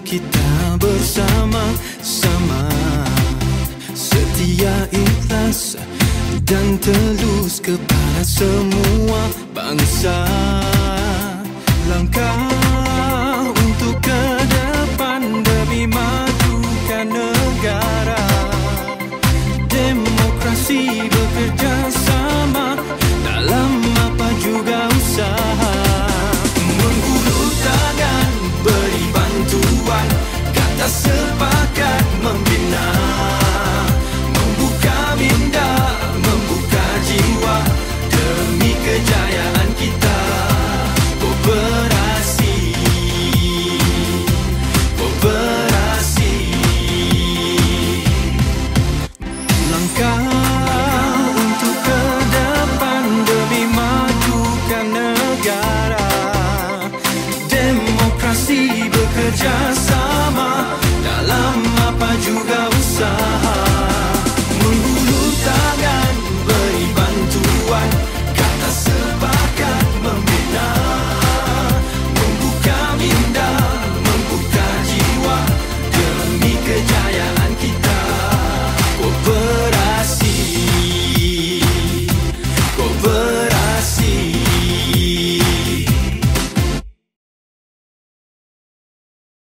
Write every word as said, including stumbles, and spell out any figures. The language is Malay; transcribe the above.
kita bersama-sama, setia, ikhlas dan tulus kepada semua bangsa. Langkah untuk ke depan demi majukan negara. Demokrasi bekerja sama dalam apa juga usaha. Mengulur tangan, beri bantuan, kata sepakat membina. Membuka minda, membuka jiwa demi kejayaan kita. Operasi, operasi. Langkah